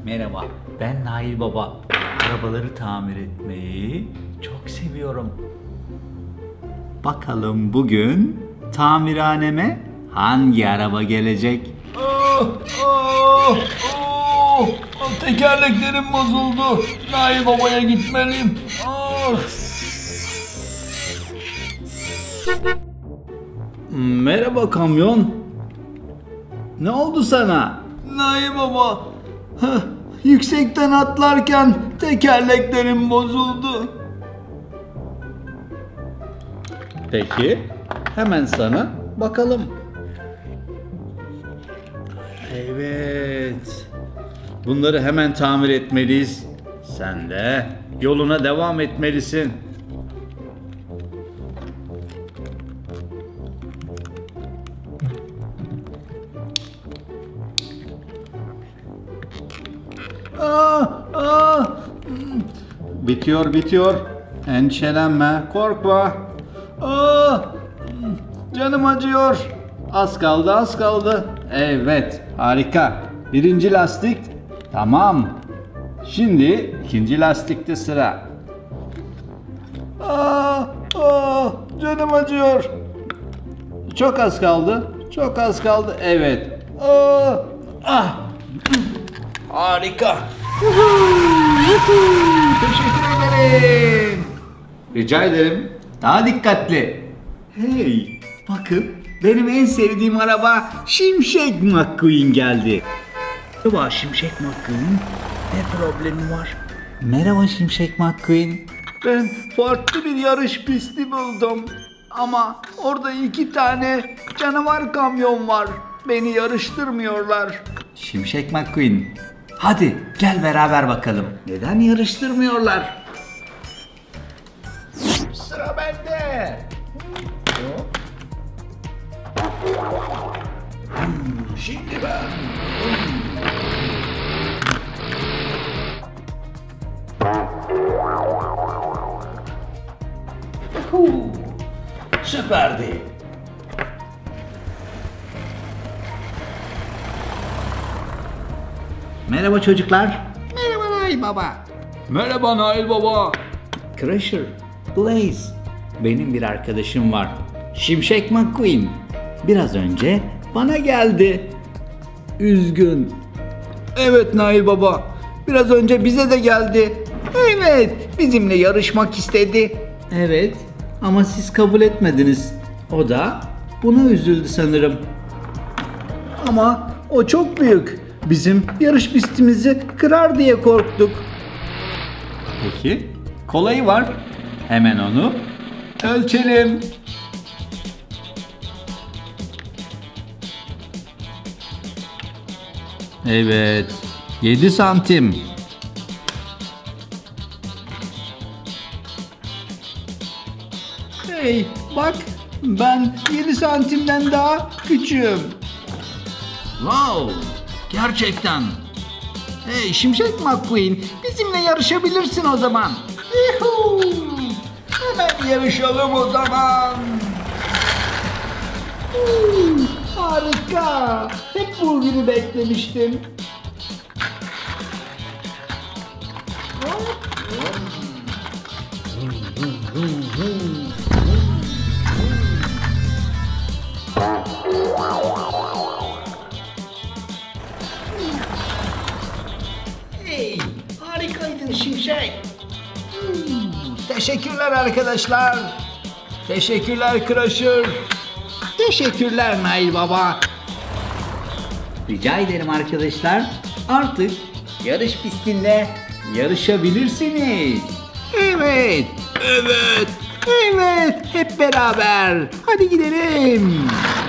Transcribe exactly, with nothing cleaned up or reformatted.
Merhaba, ben Nail Baba. Arabaları tamir etmeyi çok seviyorum. Bakalım bugün tamirhaneme hangi araba gelecek? Oh, oh, oh. Tekerleklerim bozuldu. Nail Baba'ya gitmeliyim. Oh. Merhaba kamyon. Ne oldu sana? Nail Baba, heh, yüksekten atlarken tekerleklerim bozuldu. Peki, hemen sana bakalım. Evet. Bunları hemen tamir etmeliyiz. Sen de yoluna devam etmelisin. Aa, aa. Bitiyor, bitiyor. Endişelenme, korkma. Aa, canım acıyor. Az kaldı, az kaldı. Evet, harika. Birinci lastik, tamam. Şimdi ikinci lastikte sıra. Aa, aa, canım acıyor. Çok az kaldı, çok az kaldı. Evet. Aa, Ah, harika. Teşekkür ederim. rica ederim. Daha dikkatli. Hey, bakın benim en sevdiğim araba Şimşek McQueen geldi. Merhaba Şimşek McQueen. Ne problemi var? Merhaba Şimşek McQueen. Ben farklı bir yarış pisti buldum. Ama orada iki tane canavar kamyon var. Beni yarıştırmıyorlar. Şimşek McQueen. Hadi gel beraber bakalım. Neden yarıştırmıyorlar? Sıra bende. Hmm, şimdi ben. Yuhuu, süperdi. Merhaba çocuklar. Merhaba Nail Baba. Merhaba Nail Baba. Crusher, Blaze. Benim bir arkadaşım var. Şimşek McQueen. Biraz önce bana geldi. Üzgün. Evet Nail Baba. Biraz önce bize de geldi. Evet, bizimle yarışmak istedi. Evet ama siz kabul etmediniz. O da buna üzüldü sanırım. Ama o çok büyük. Bizim yarış pistimizi kırar diye korktuk. Peki, kolayı var. Hemen onu ölçelim. Evet, yedi santim. Hey, bak ben yedi santimden daha küçüğüm. Wow, gerçekten. Hey Şimşek McQueen, bizimle yarışabilirsin o zaman. Yuhuu! Hemen yarışalım o zaman. Hmm, harika. Hep bu günü beklemiştim. Hey, harikaydın Şimşek. Hmm, teşekkürler arkadaşlar. Teşekkürler Crusher. Teşekkürler Nail Baba. Rica ederim arkadaşlar. Artık yarış pistinde yarışabilirsiniz. Evet, evet, evet. Hep beraber. Hadi gidelim.